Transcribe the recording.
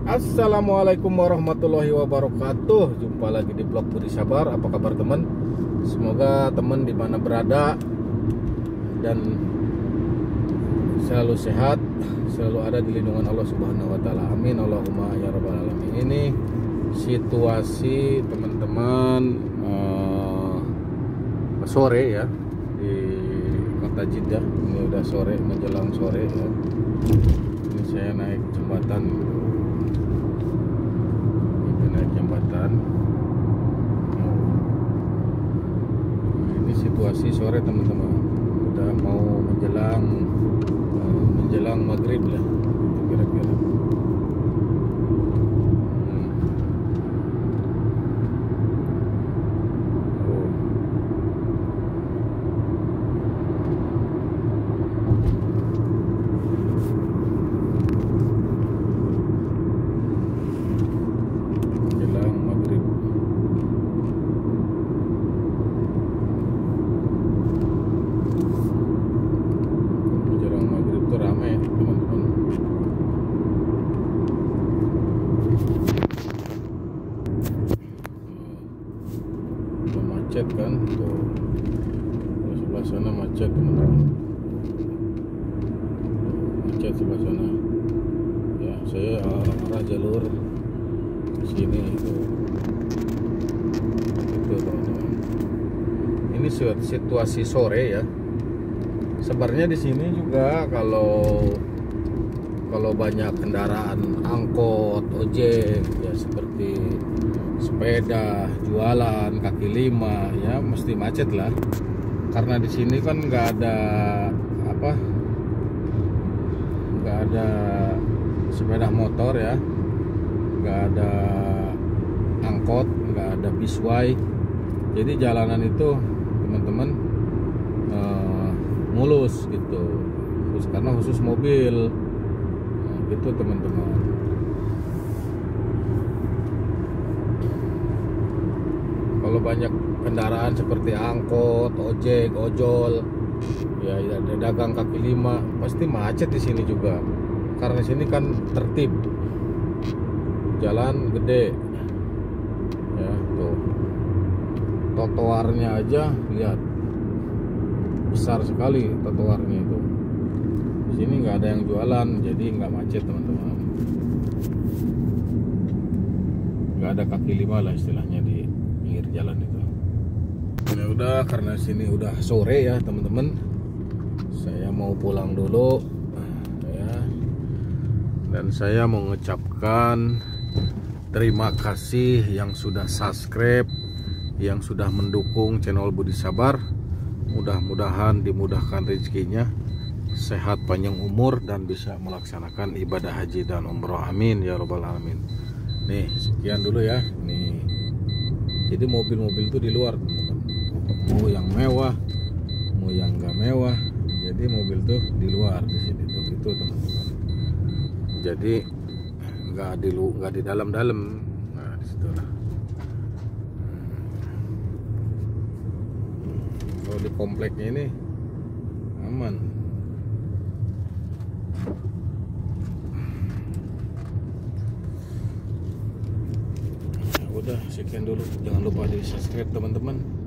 Assalamualaikum warahmatullahi wabarakatuh. Jumpa lagi di vlog Budi Sabar. Apa kabar teman? Semoga teman di mana berada dan selalu sehat, selalu ada di lindungan Allah Subhanahu wa taala. Amin Allahumma ya rabbal alamin. Ini situasi teman-teman sore ya di kota Jeddah. Ini udah sore, menjelang sore ya. Ini saya naik jembatan. Ini situasi sore teman-teman, udah mau menjelang maghrib lah kira-kira. Macet kan tuh, sebelah sana macet teman-teman, macet sebelah sana ya. Saya arah jalur sini itu teman-teman. Ini situasi sore ya. Sebenarnya di sini juga kalau banyak kendaraan angkot, ojek ya, seperti sepeda, jualan, kaki lima ya, mesti macet lah. Karena di sini kan nggak ada sepeda motor ya, nggak ada angkot, nggak ada bisway. Jadi jalanan itu teman-teman mulus gitu, karena khusus mobil gitu teman-teman. Kalau banyak kendaraan seperti angkot, ojek, ojol, ya ada dagang kaki lima, pasti macet di sini juga. Karena di sini kan tertib, jalan gede, ya tuh, trotoarnya aja lihat besar sekali trotoarnya itu. Di sini nggak ada yang jualan, jadi nggak macet teman-teman. Nggak ada kaki lima lah istilahnya di pinggir jalan itu. Ya udah, karena sini udah sore ya teman-teman, saya mau pulang dulu ya. Dan saya mau mengucapkan terima kasih yang sudah subscribe, yang sudah mendukung channel Budi Sabar. Mudah-mudahan dimudahkan rezekinya, sehat panjang umur, dan bisa melaksanakan ibadah haji dan umroh. Amin ya robbal alamin. Nih sekian dulu ya. Nih, jadi mobil-mobil itu di luar teman-teman, mau yang mewah mau yang nggak mewah, jadi mobil tuh di luar di sini tuh gitu teman-teman. Jadi nggak di dalam-dalam. Nah di situ lah. Kalau di kompleknya ini aman. Udah sekian dulu, jangan lupa di subscribe teman-teman.